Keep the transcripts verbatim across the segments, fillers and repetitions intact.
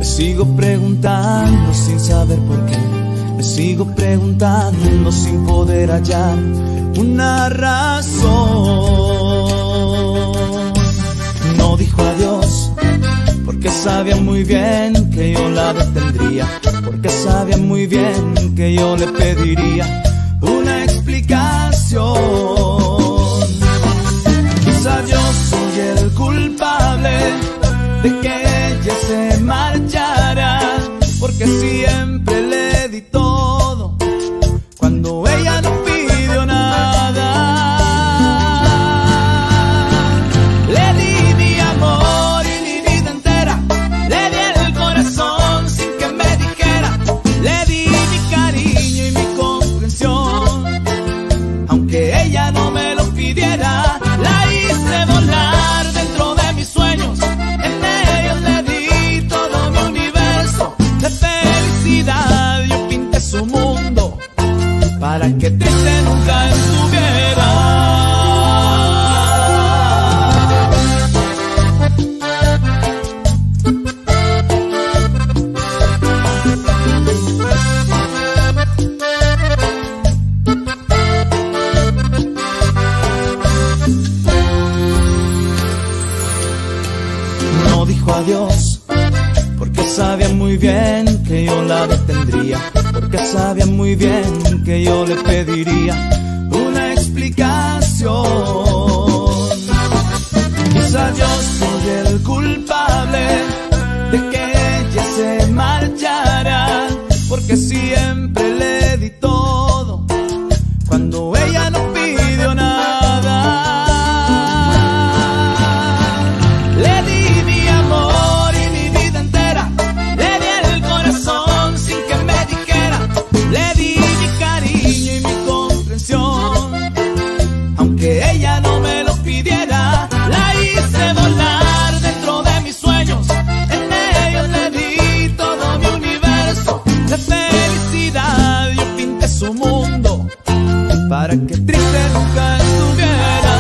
Me sigo preguntando sin saber por qué. Me sigo preguntando sin poder hallar una razón. No dijo adiós porque sabía muy bien que yo la detendría, porque sabía muy bien que yo le pediría una explicación. Quizás yo soy el culpable de que ella se marchara, porque siempre le di todo cuando ella no pidió nada. Le di mi amor y mi vida entera, le di el corazón sin que me dijera, le di mi cariño y mi comprensión, aunque ella no me lo pidiera. La hice volar dentro de mis sueños, en ellos le di todo mi universo de felicidad. Yo pinté su mundo para que triste nunca estuviera. No dijo adiós porque sabía muy bien que yo la detendría, porque sabía muy bien que yo le pediría una explicación. Quizás yo soy el culpable de que ella se marchara, porque siempre le di todo cuando ella no pidió nada. Le di mi amor y mi vida entera, le di el corazón sin que me dijera, le di mi cariño y mi comprensión, aunque ella no me lo pidiera. La hice volar dentro de mis sueños, en ellos le di todo mi universo de felicidad. Yo pinté su mundo para que triste nunca estuviera.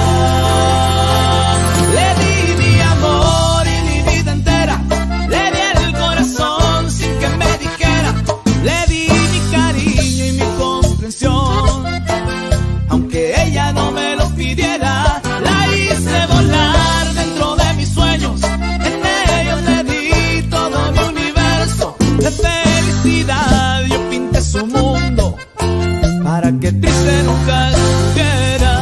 Le di mi amor y mi vida entera, le di el corazón sin que me dijera, le di mi cariño y mi comprensión, aunque ella no me lo pidiera. La hice volar dentro de mis sueños, en ellos le di todo mi universo de felicidad. Yo pinté su mundo para que triste nunca estuviera.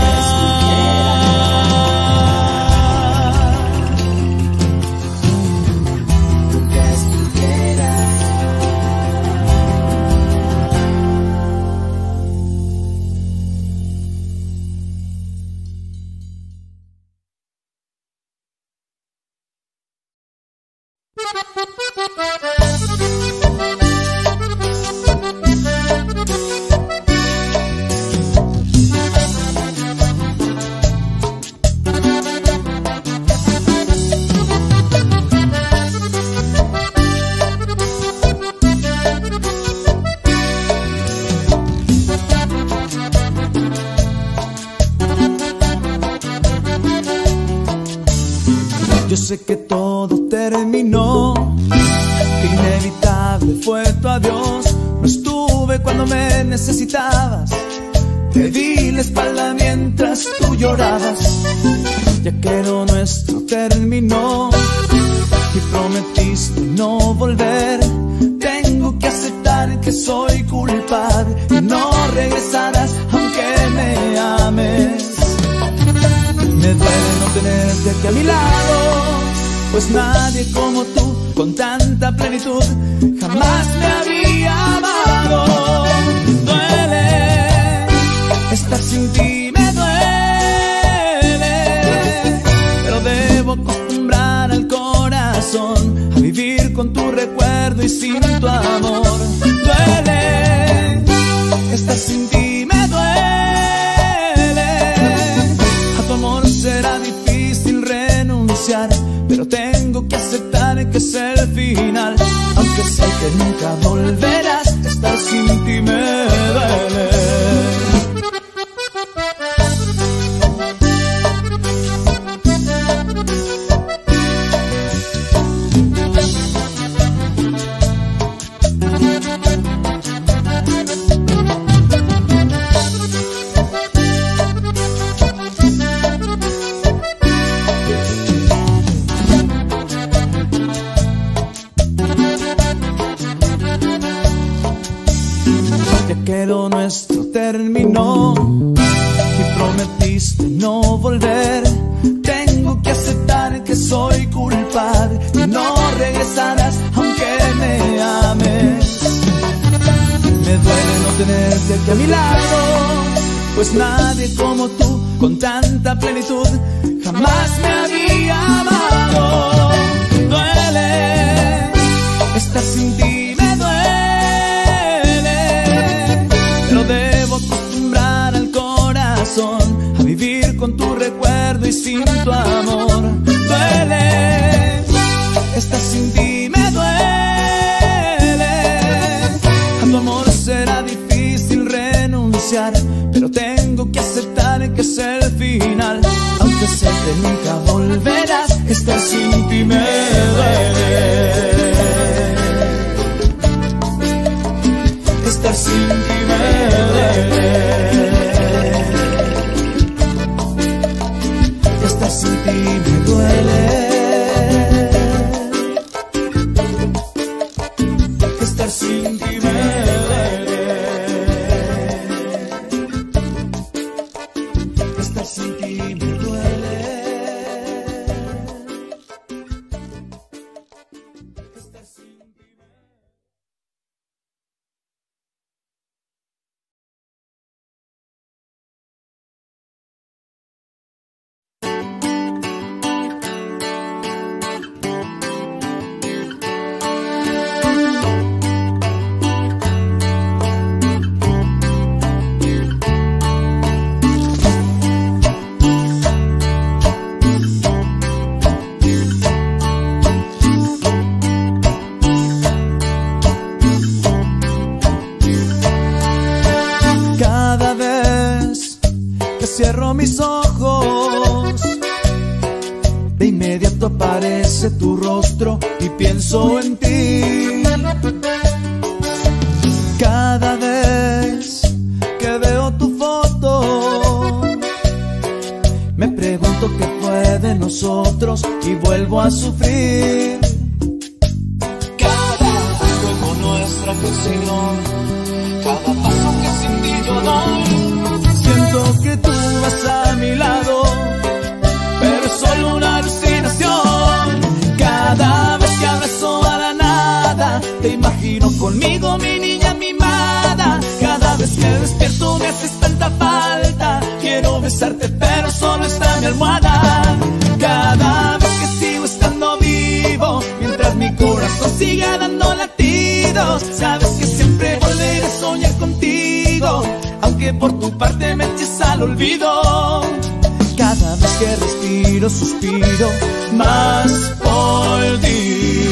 Yo sé que todo terminó, que inevitable fue tu adiós. No estuve cuando me necesitabas, te di la espalda mientras tú llorabas. Ya que lo nuestro terminó y prometiste no volver, tengo que aceptar que soy culpable y no regresarás aunque me ames. Me duele no tenerte aquí a mi lado, pues nadie como tú, con tanta plenitud, jamás me había amado. Duele estar sin ti, me duele, pero debo acostumbrar al corazón a vivir con tu recuerdo y sin tu amor. Duele estar sin ti, me duele, a tu amor será difícil renunciar, pero tengo que aceptar que es el final. Aunque sé que nunca volverás, estar sin ti me duele. terminó y prometiste no volver. Tengo que aceptar que soy culpable y no regresarás aunque me ames. Me duele no tenerte aquí a mi lado, pues nadie como tú, con tanta plenitud, jamás me había amado. Duele estar sin ti, me duele, pero debo acostumbrar al corazón a vivir con tu recuerdo y sin tu amor. Duele estar sin ti, me duele. A tu amor será difícil renunciar, pero tengo que aceptar que es el final. Aunque sé que nunca volverás, estar sin ti me duele. Estar sin ti me duele. Estar sin ti me duele. Estar sin ti me duele. Estar sin ti me duele. Estar sin ti me... Cada vez que cierro mis ojos, de inmediato aparece tu rostro y pienso en ti. Cada vez que veo tu foto, me pregunto qué fue de nosotros y vuelvo a sufrir. Cada juego nuestra canción, cada paso que sin ti yo doy, siento que tú vas a mi lado, pero es solo una alucinación. Cada vez que abrazo a la nada, te imagino conmigo, mi niña mimada. Cada vez que despierto me haces tanta falta, quiero besarte pero solo está mi almohada. Cada vez que sigo estando vivo, mientras mi corazón siga dando latidos, sabes que siempre volveré a soñar contigo, aunque por tu parte me eches al olvido. Cada vez que respiro, suspiro más por ti.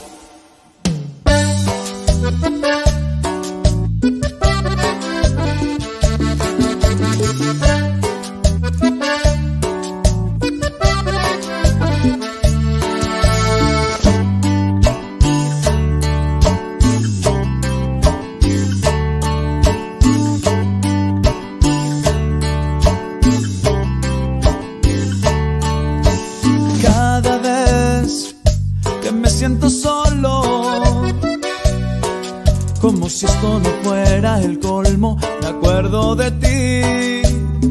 Siento solo, como si esto no fuera el colmo, me acuerdo de ti.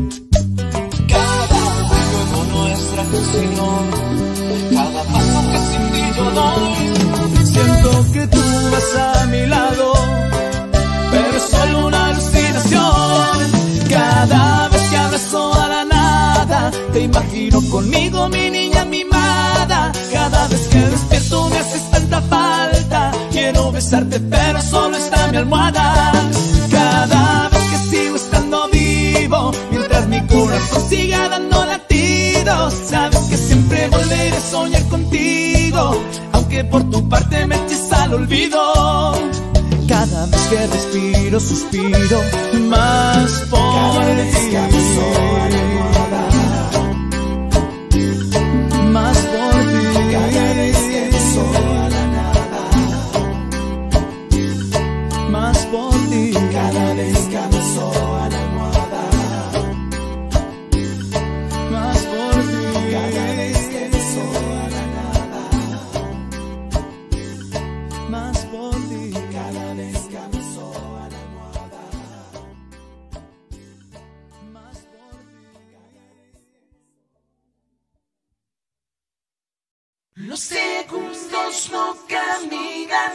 Cada juego nuestra canción, cada paso que sin ti yo doy, siento que tú vas a mi lado, pero es solo una alucinación. Cada vez que abrazo a la nada, te imagino conmigo, mi niña mimada. Cada vez que despierto me haces tanta falta, quiero besarte pero solo está mi almohada. Cada vez que sigo estando vivo, mientras mi corazón siga dando latidos, sabes que siempre volveré a soñar contigo, aunque por tu parte me eches al olvido. Cada vez que respiro, suspiro más por Cada vez que abrazo a la almohada, más por ti. cada vez que beso a la nada, más por ti. cada vez que abrazo a la almohada, Más por ti. cada vez que beso a la nada, Más por ti. cada vez que abrazo a la almohada. tiempos no caminan.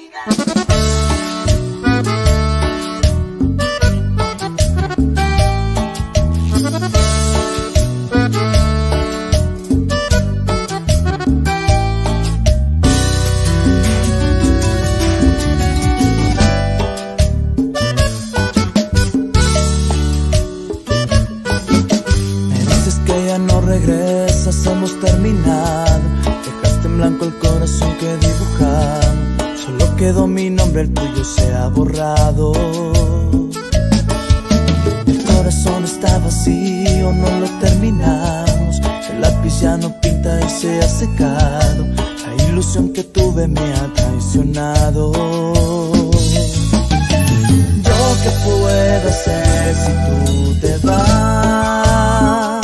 Regresas, hemos terminado. Dejaste en blanco el corazón que dibujamos. Solo quedó mi nombre, el tuyo se ha borrado. El corazón está vacío, no lo terminamos. El lápiz ya no pinta y se ha secado. La ilusión que tuve me ha traicionado. ¿Yo qué puedo hacer si tú te vas?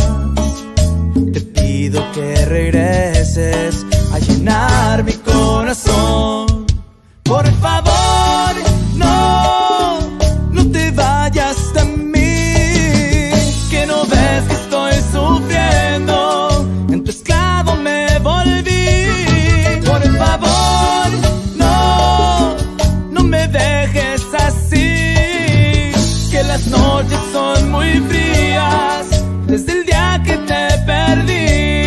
Que regreses a llenar mi corazón. Por favor, no, no te vayas de mí. Que no ves que estoy sufriendo, en tu esclavo me volví. Por favor, no, no me dejes así. Que las noches son muy frías desde el día que te perdí.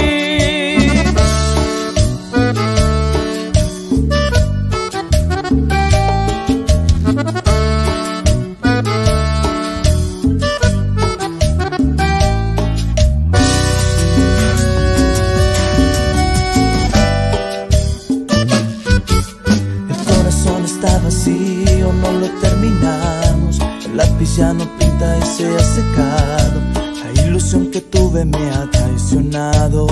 No lo terminamos, el lápiz ya no pinta y se ha secado. La ilusión que tuve me ha traicionado.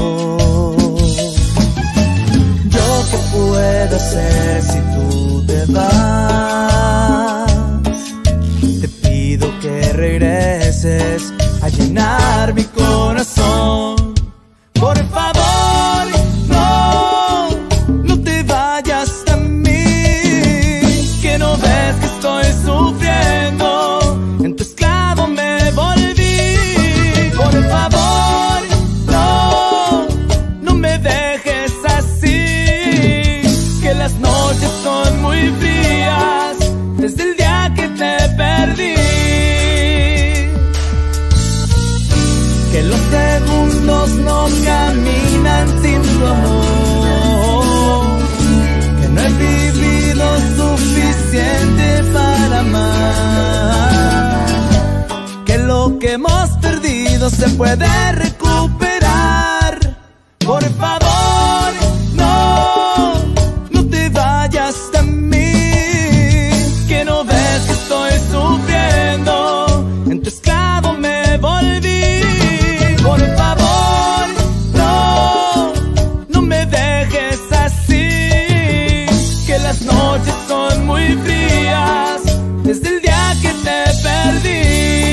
¿Yo qué puedo hacer si tú te vas? Te pido que regreses a llenar mi corazón. Por favor, no, no te vayas de mí. Que no ves que estoy sufriendo, en tu esclavo me volví. Por favor, no, no me dejes así. Que las noches son muy frías desde el día que te perdí. Que los segundos no caminan sin tu amor. Que no he vivido suficiente para amar. Que lo que hemos perdido se puede recuperar. Por favor, no, no te vayas de mí. Que no ves que estoy sufriendo, en tu esclavo me volví. Por favor, no, no me dejes así. Que las noches son muy frías desde el día que te perdí.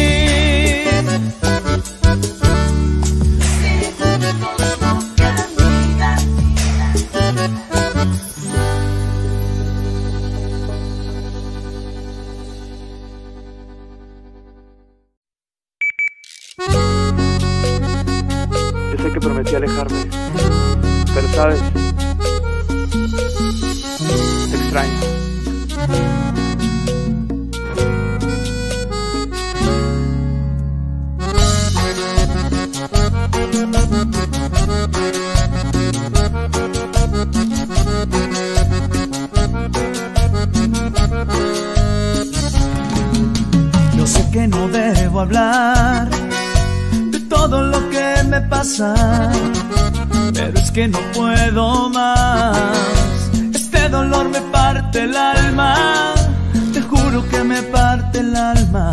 Yo sé que prometí alejarme, pero sabes, te extraño. Yo sé que no debo hablar de todo lo que me pasa, pero es que no puedo más. Este dolor me parte el alma, te juro que me parte el alma.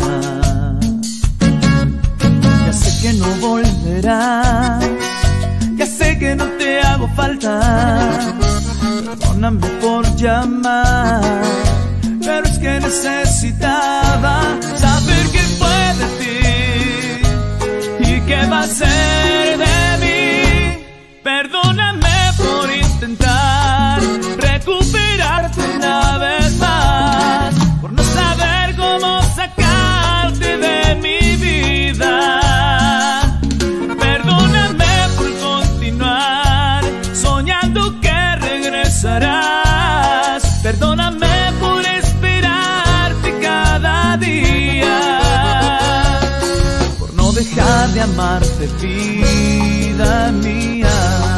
Ya sé que no volverás, ya sé que no te hago falta. Perdóname por llamar, pero es que necesitaba saber qué fue de ti y qué va a ser de mí. Perdóname por intentar recuperarte una vez más, por no saber cómo sacarte de mi vida. Perdóname por continuar soñando que regresarás. Perdóname por esperarte cada día, por no dejar de amarte, vida mía.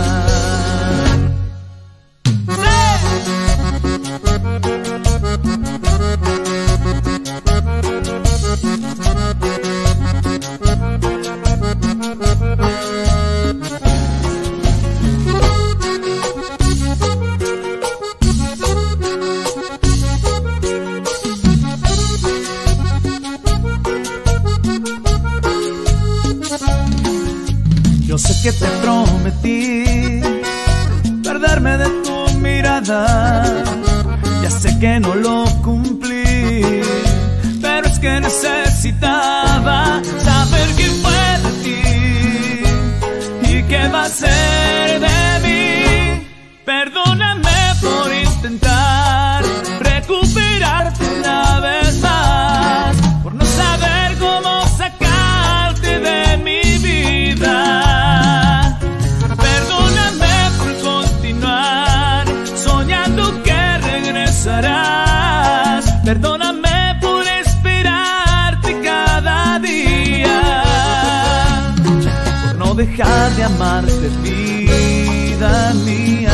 Yo sé que te prometí perderme de tu mirada, ya sé que no lo cumplí, pero es que necesitaba saber quién fue de ti y qué va a ser de mí. Perdóname por intentar recuperarte una vez más, por no saber cómo sacarte de mi vida. Perdóname por esperarte cada día, por no dejar de amarte, vida mía.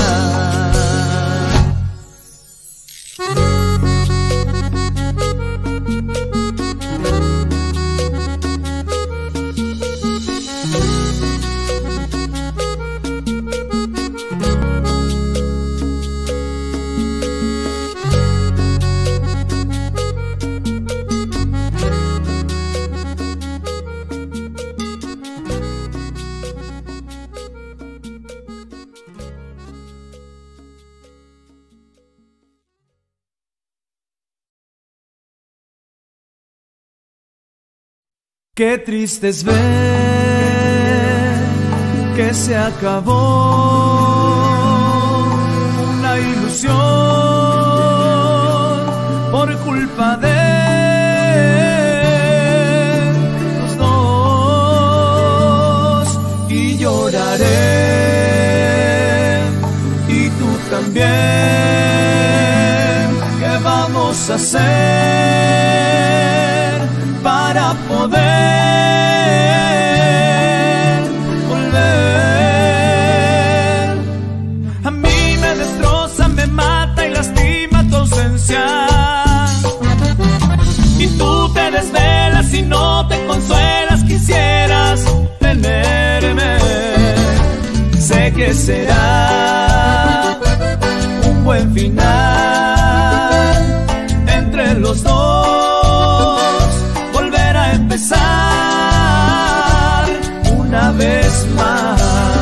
Qué triste es ver que se acabó una ilusión por culpa de los dos, y lloraré y tú también. ¿Qué vamos a hacer para poder volver? A mí me destroza, me mata y lastima tu ausencia, y tú te desvelas y no te consuelas. Quisieras tenerme, sé que será un buen final entre los dos, empezar una vez más.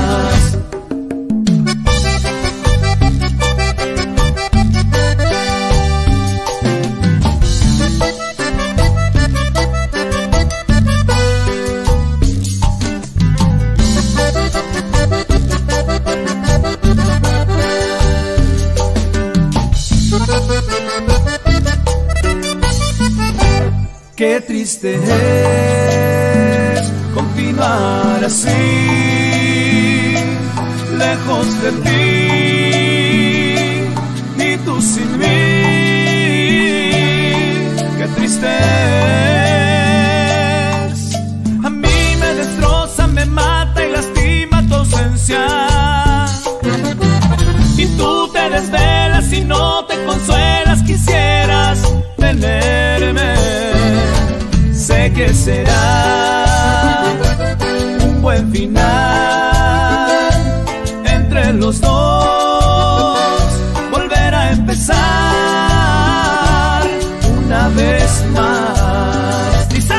Qué triste es continuar así, lejos de ti y tú sin mí. Qué triste es. A mí me destroza, me mata y lastima tu ausencia, y tú te desvelas y no te consuelas. Quisieras tenerme, sé que será un buen final entre los dos, volver a empezar una vez más. Dice: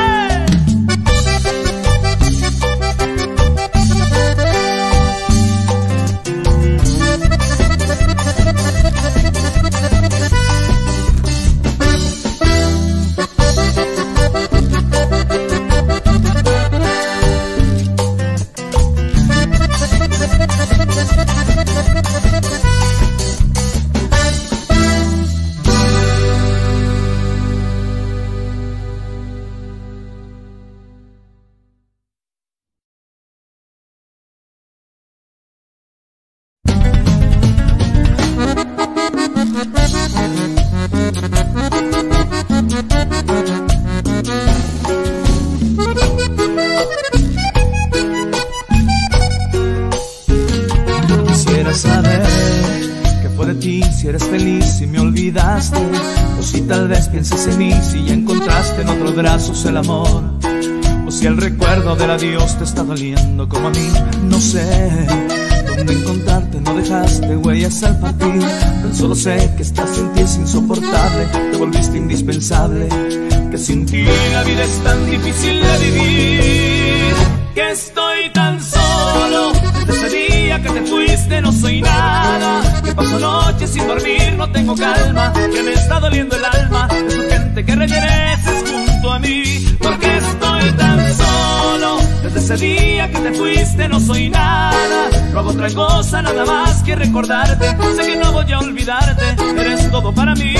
me olvidaste, o si tal vez piensas en mí, si ya encontraste en otros brazos el amor, o si el recuerdo del adiós te está doliendo como a mí. No sé dónde encontrarte, no dejaste huellas al partir. Tan solo sé que estás en ti es insoportable, te volviste indispensable, que sin ti la vida es tan difícil de vivir, que estoy tan solo. Desde ese día que te fuiste no soy nada, que paso noches sin dormir, no tengo calma, que me está doliendo el alma. Es urgente que regreses junto a mí, porque estoy tan solo. Desde ese día que te fuiste no soy nada, no hago otra cosa nada más que recordarte. Sé que no voy a olvidarte, eres todo para mí,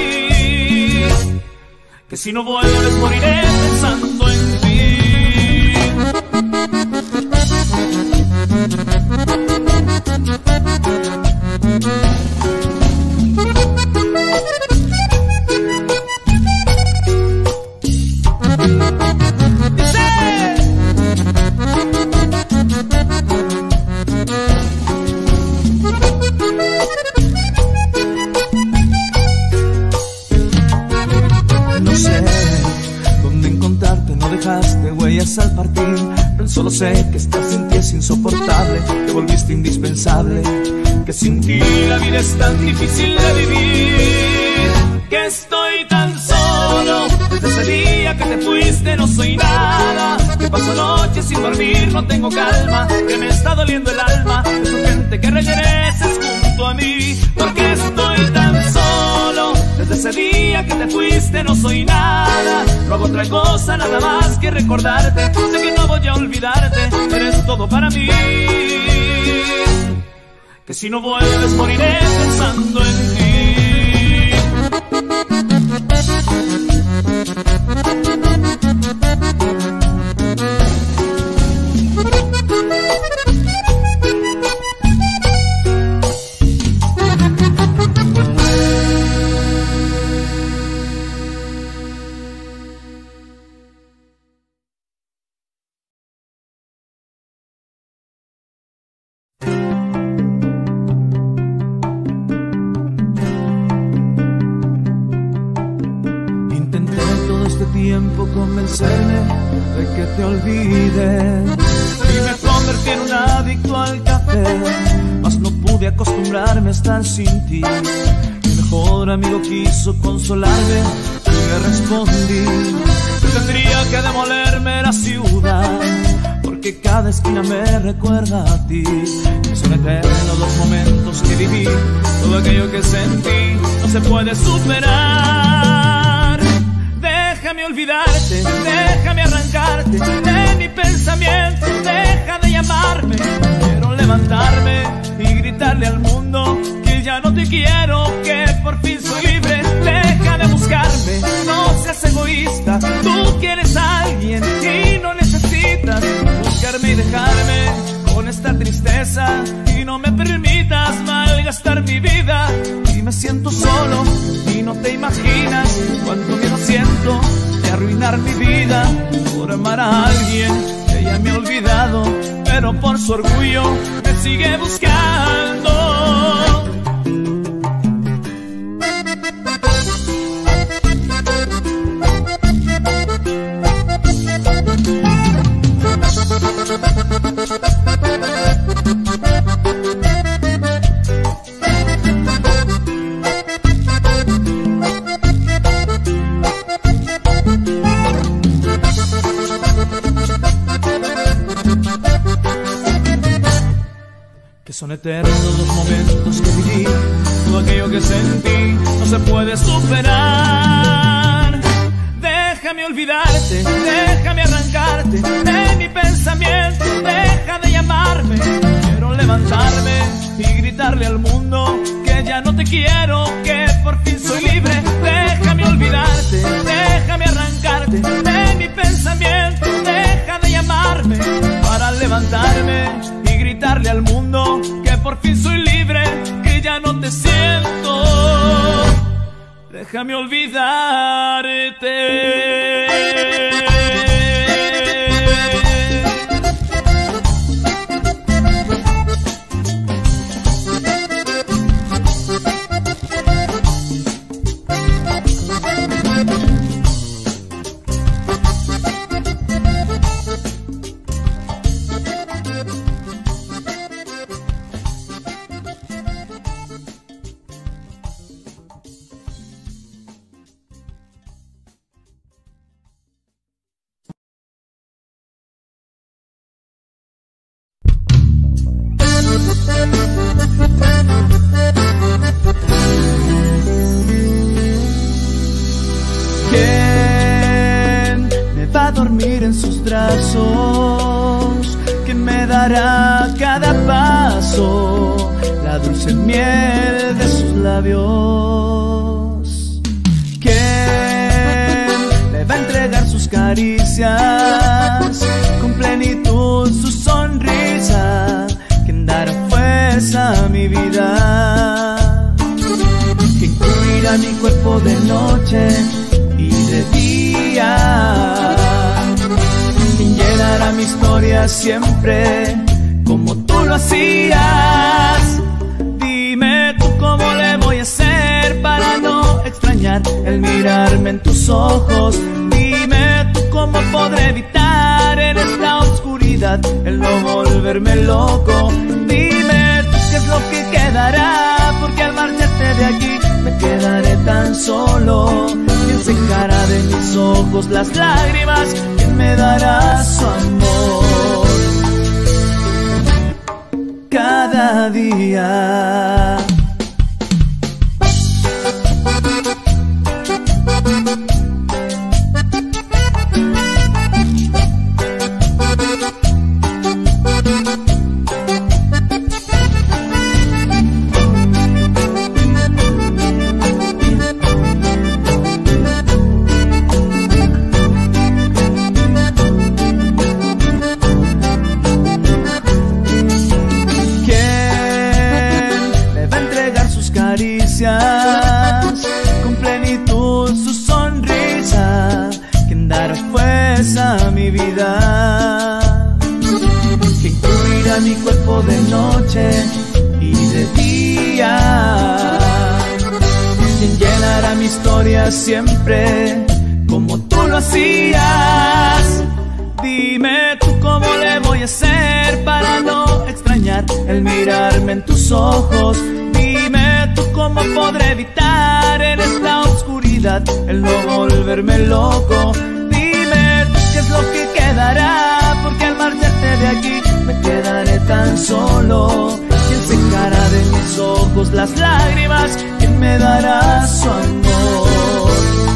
que si no vuelves moriré pensando en ti. No sé dónde encontrarte, no dejaste huellas al partir. Tan solo sé que estás en ti es insoportable, te volviste indispensable, que sin ti la vida es tan difícil de vivir, que estoy tan solo. Desde ese día que te fuiste no soy nada, que paso noches sin dormir, no tengo calma, que me está doliendo el alma. Es urgente que regreses junto a mí, porque estoy tan solo. Desde ese día que te fuiste no soy nada, no hago otra cosa nada más que recordarte. Sé que no voy a olvidarte, eres todo para mí, que si no vuelves moriré pensando en ti. Convencerme de que te olvides y me convertí en un adicto al café, mas no pude acostumbrarme a estar sin ti. Mi mejor amigo quiso consolarme y le respondí que tendría que demolerme la ciudad, porque cada esquina me recuerda a ti. Que son eternos los momentos que viví, todo aquello que sentí no se puede superar. Déjame olvidarte, déjame arrancarte de mi pensamiento, deja de llamarme. Quiero levantarme y gritarle al mundo que ya no te quiero, que por fin soy libre. Deja de buscarme, no seas egoísta, tú quieres a alguien y no necesitas buscarme y dejarme con esta tristeza, y no me permitas malgastar mi vida. Y me siento solo y no te imaginas cuánto miedo siento de arruinar mi vida por amar a alguien que ya me ha olvidado, pero por su orgullo me sigue buscando. Que son eternos los momentos que viví, todo aquello que sentí no se puede superar. Déjame olvidarte, déjame arrancarte de mi pensamiento, deja de llamarme. Quiero levantarme y gritarle al mundo que ya no te quiero, que por fin soy libre. Déjame olvidarte, déjame arrancarte de mi pensamiento, deja de llamarme para levantarme y gritarle al mundo que por fin soy libre, que ya no te siento. Déjame olvidarte. tus brazos? ¿Quién me dará cada paso la dulce miel de sus labios? ¿Quién me va a entregar sus caricias, con plenitud su sonrisa? ¿Quién dará fuerza a mi vida? ¿Quién cubrirá mi cuerpo de noche y de día? ¿Quién llenará mi historia siempre como tú lo hacías? Dime tú cómo le voy a hacer para no extrañar el mirarme en tus ojos. Dime tú cómo podré evitar en esta oscuridad el no volverme loco. Dime tú qué es lo que quedará, porque al marcharte de aquí me quedaré tan solo. ¿Quién secará de mis ojos las lágrimas? ¿Quién me dará su amor cada día? Con plenitud su sonrisa, ¿quién dará fuerza a mi vida? ¿Quién cubrirá mi cuerpo de noche y de día? ¿Quién llenará mi historia siempre como tú lo hacías? Dime tú cómo le voy a hacer para no extrañar el mirarme en tus ojos. Dime tú cómo podré evitar en esta oscuridad el no volverme loco. Dime tú qué es lo que quedará, porque al marcharte de aquí me quedaré tan solo. ¿Quién secará de mis ojos las lágrimas? ¿Quién me dará su amor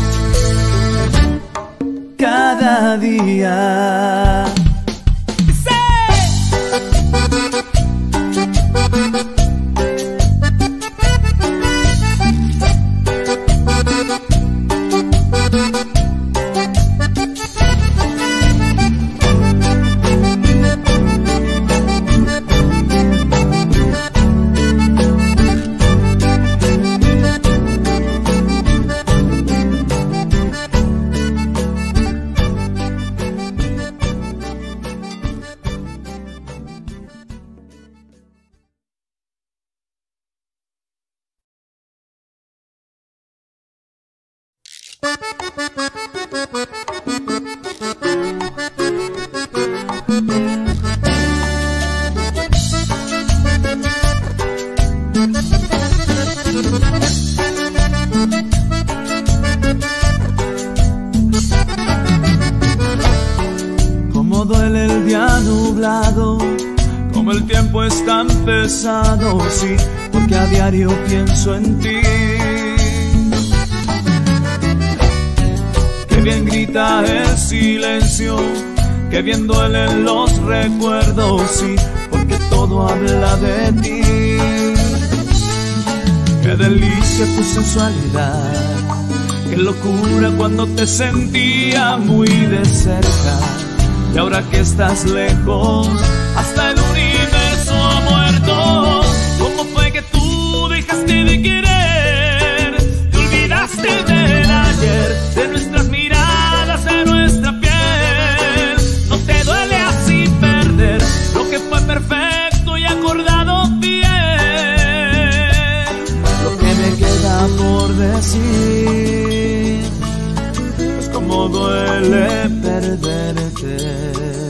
cada día? Cómo duele el día nublado, como el tiempo es tan pesado, sí, porque a diario pienso en ti. Qué bien grita el silencio, qué bien duelen los recuerdos, sí, porque todo habla de ti. Qué delicia tu sensualidad, qué locura cuando te sentía muy de cerca. Y ahora que estás lejos, hasta el universo ha muerto. ¿Cómo fue que tú dejaste de querer? Te olvidaste del ayer, de nuestras miradas, de nuestra piel. No te duele así perder lo que fue perfecto y acordado bien. Lo que me queda por decir es cómo duele perderte.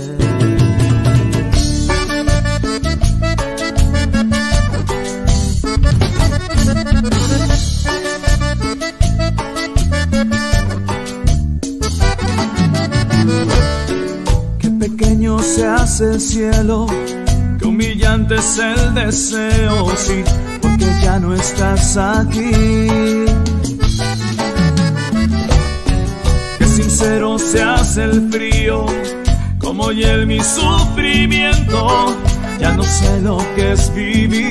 Qué pequeño se hace el cielo, qué humillante es el deseo, sí, porque ya no estás aquí. Qué sincero se hace el frío, como hiel mi sufrimiento, ya no sé lo que es vivir.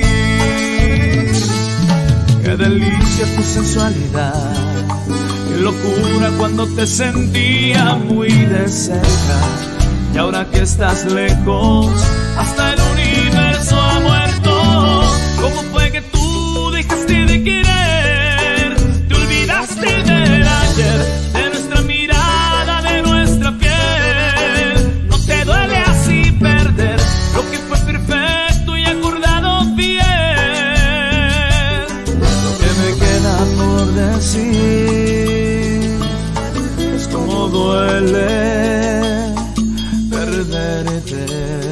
Qué delicia tu sensualidad, qué locura cuando te sentía muy de cerca. Y ahora que estás lejos, hasta el universo ha muerto. ¿Cómo fue que tú dejaste de querer? Te olvidaste del ayer, de nuestra mirada, de nuestra piel. No te duele así perder lo que fue perfecto y acordado bien. Lo que me queda por decir es cómo duele perderte.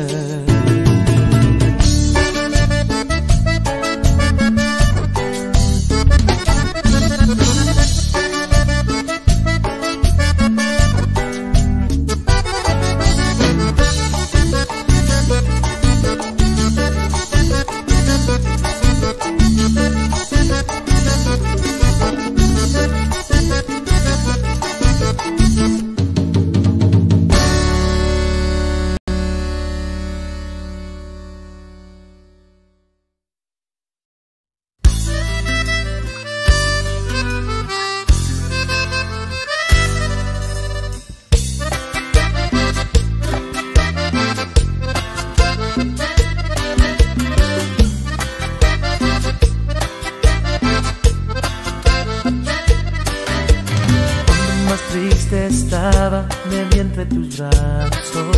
Estaba de vientre tus brazos,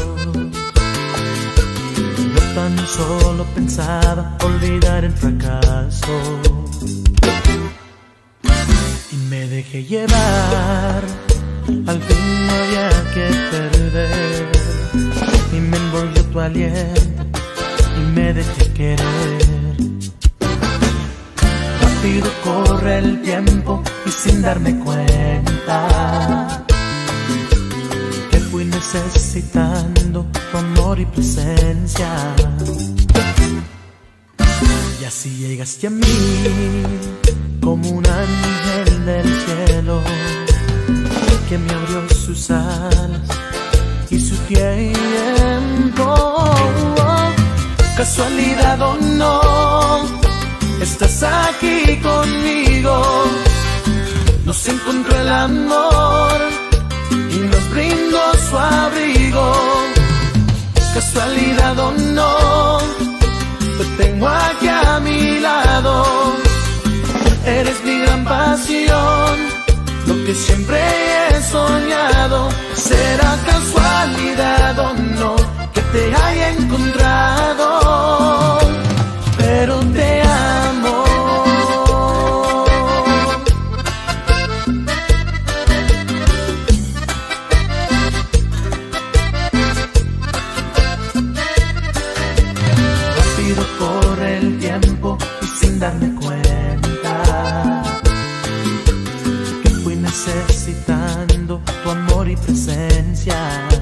yo tan solo pensaba olvidar el fracaso y me dejé llevar, al fin no había que perder y me envolvió tu aliento y me dejé querer. Rápido corre el tiempo y sin darme cuenta fui necesitando tu amor y presencia. Y así llegaste a mí como un ángel del cielo que me abrió sus alas y su tiempo. Casualidad o no, estás aquí conmigo. Nos encontró el amor y nos brindó su abrigo. Casualidad o no, te tengo aquí a mi lado. Eres mi gran pasión, lo que siempre he soñado. Será casualidad o no que te haya encontrado, pero te amo. Corre el tiempo y sin darme cuenta que fui necesitando tu amor y presencia.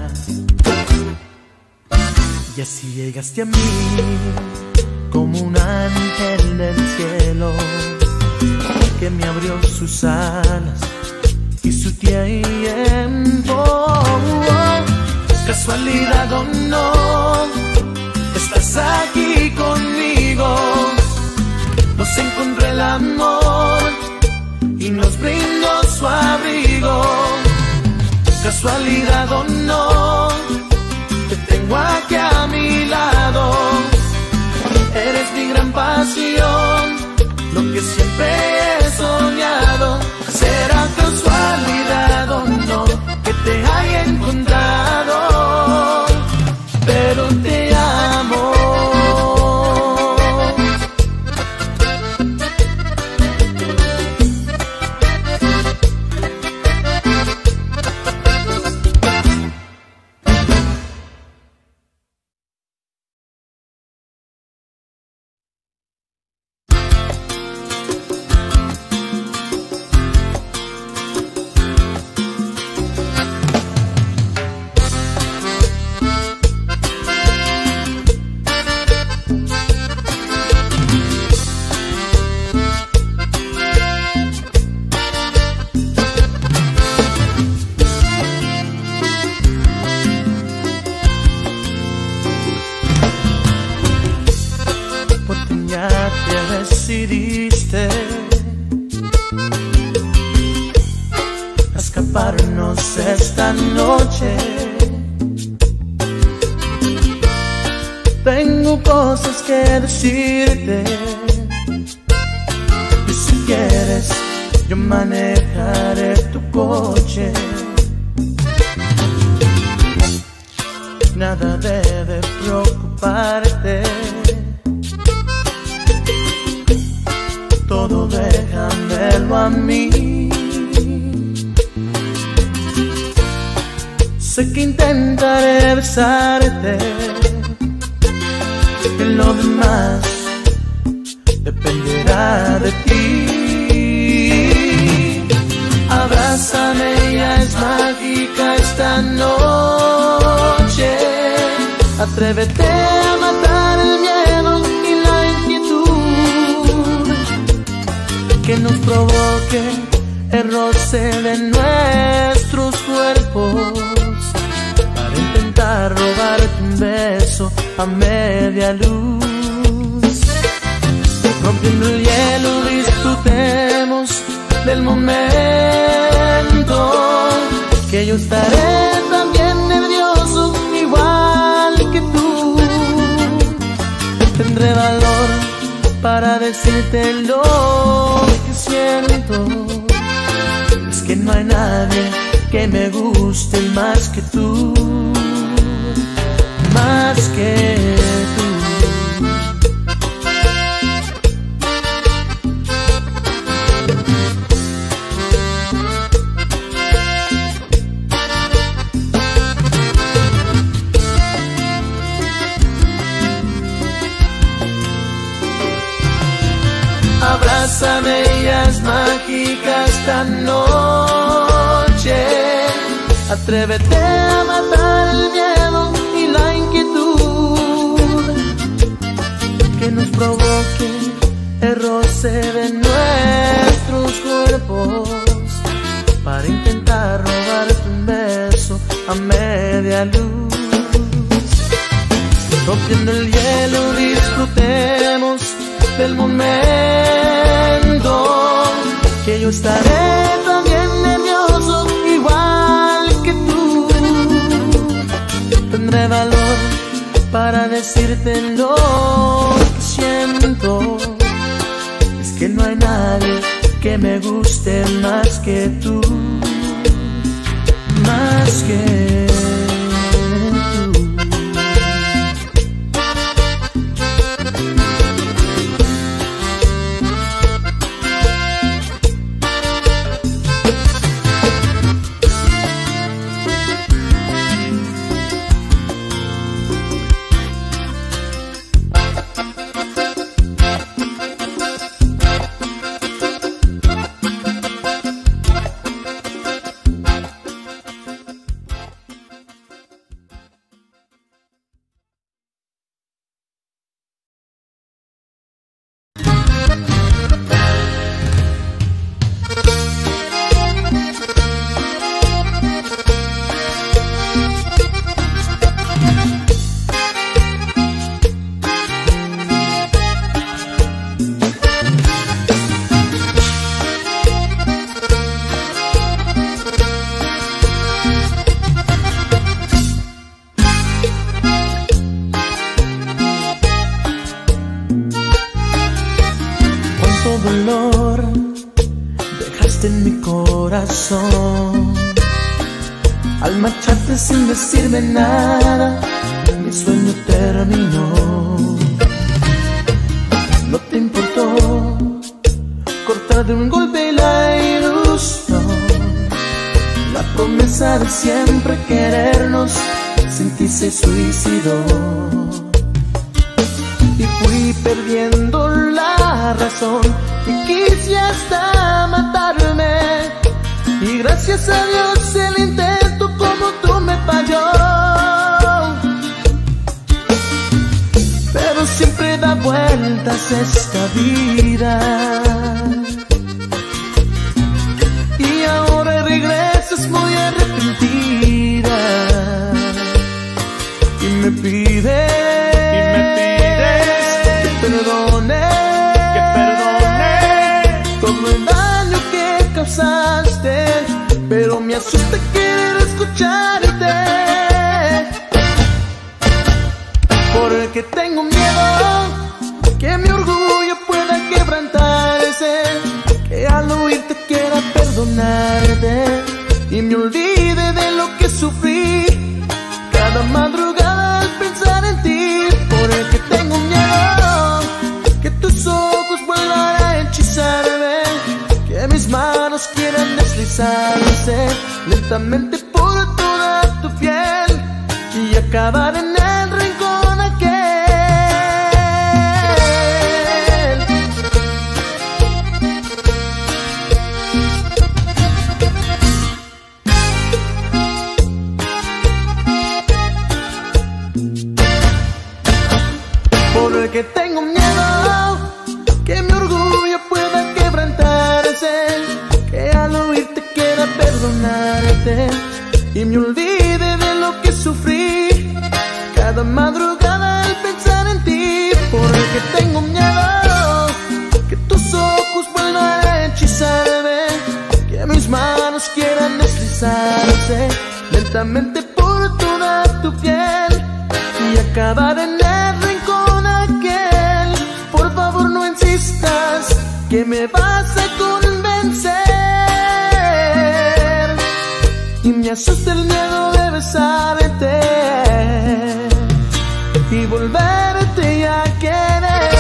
Y así llegaste a mí como un ángel del cielo que me abrió sus alas y su tiempo. Casualidad o no, estás aquí conmigo. Nos encontró el amor y nos brindó su abrigo. Casualidad o no, te tengo aquí a mi lado. Eres mi gran pasión, lo que siempre he soñado. Será casualidad o no que te haya encontrado, pero te amo. escaparnos esta noche. Tengo cosas que decirte y si quieres yo manejaré tu coche. Nada debe preocuparte, todo déjamelo a mí. Sé que intentaré besarte, que lo demás dependerá de ti. Abrázame, ya es mágica esta noche. Atrévete a matar el miedo y la inquietud que nos provoque el roce de nuestros cuerpos, para intentar robarte un beso a media luz. Rompiendo el hielo disfrutemos del momento, que yo estaré también nervioso igual que tú. Tendré valor para decirte lo que siento. Es que no hay nadie que me guste más que tú, más que tú. Abrázame, ya es mágica esta noche. Atrévete a matar el miedo y la inquietud que nos provoque el roce de nuestros cuerpos, para intentar robarte un beso a media luz. Rompiendo el hielo disfrutemos del momento, que yo estaré también nervioso igual que tú. Tendré valor para decirte lo que siento. Es que no hay nadie que me guste más que tú, más que tú. Dolor dejaste en mi corazón, al marcharte sin decirme nada, mi sueño terminó. No te importó cortar de un golpe la ilusión, la promesa de siempre querernos, sin ti se suicidó. Y fui perdiendo la razón y quise hasta matarme, y gracias a Dios el intento como tú me falló. Pero siempre da vueltas esta vida, y ahora regresas muy arrepentida y me pides perdone, que perdone todo el daño que causaste pero me asusta querer escucharte, porque tengo miedo que mi orgullo pueda quebrantarse, que al oírte quiera perdonarte y me olvide de lo que sufrí cada madrugada al pensar en ti, porque tengo miedo que tus ojos vuelvan a hechizarme, que mis manos quieran deslizarse lentamente por toda tu piel y acabar en el rincón aquel. Porque tengo miedo que mi orgullo pueda quebrantarse, que al oírte quiera perdonarte y me olvide de lo que sufrí cada madrugada al pensar en ti, porque tengo miedo que tus ojos vuelvan a hechizarme, que mis manos quieran deslizarse lentamente por toda tu piel y acabar en el rincón aquel. Por favor no insistas que me vas a convencer, y me asusta el miedo de besarte y volverte a querer.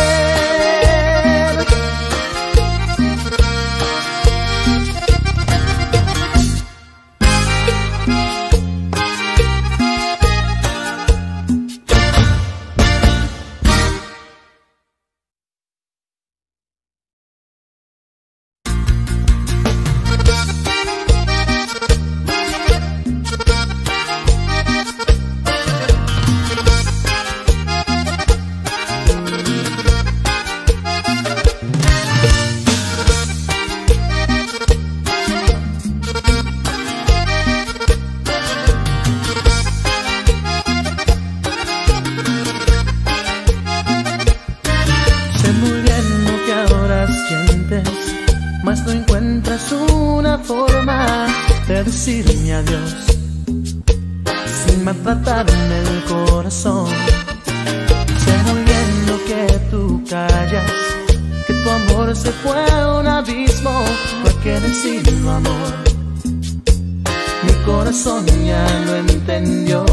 Mas no encuentras una forma de decirme adiós sin maltratarme el corazón. Sé muy bien lo que tú callas, que tu amor se fue a un abismo, porque decirlo amor, mi corazón ya lo entendió.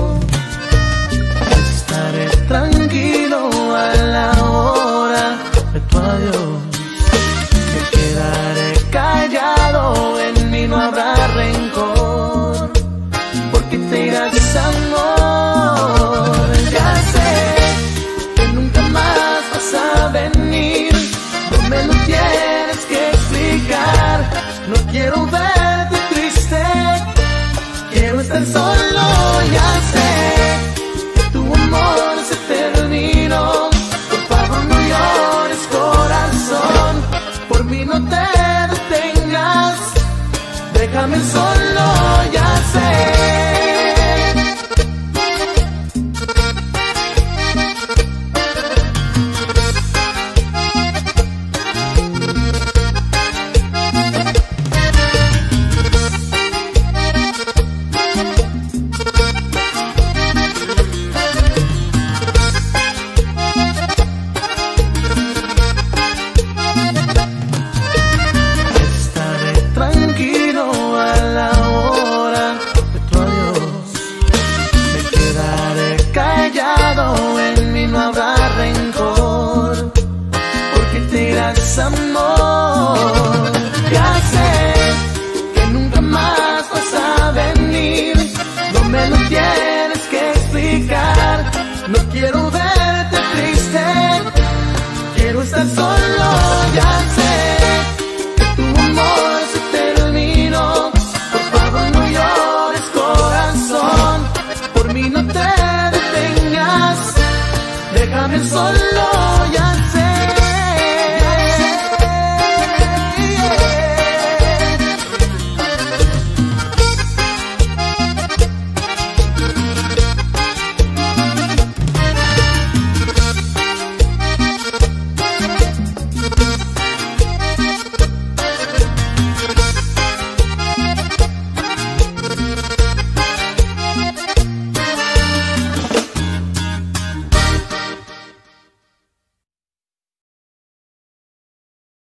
Estaré tranquilo a la hora de tu adiós, me quedaré callado, en mí no habrá rencor, porque te irás amor. Ya sé que nunca más vas a venir, no me lo tienes que explicar, no quiero verte triste, quiero estar solo. Ya sé que tu amor se terminó, por favor no llores corazón, por mí no te detengas, déjame solo. Ya sé